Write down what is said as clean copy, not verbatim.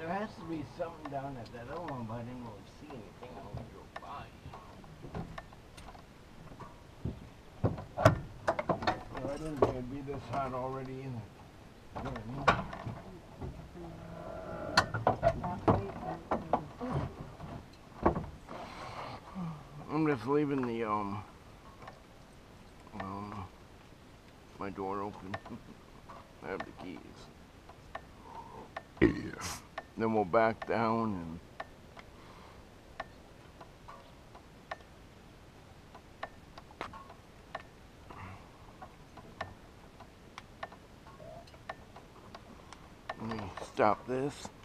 has to be something down at that other one, but I didn't really see anything when we drove by. I didn't think it'd be this hot already in it. You know what I mean? I'm just leaving the my door open. I have the keys. Yeah. Then we'll back down and let me stop this.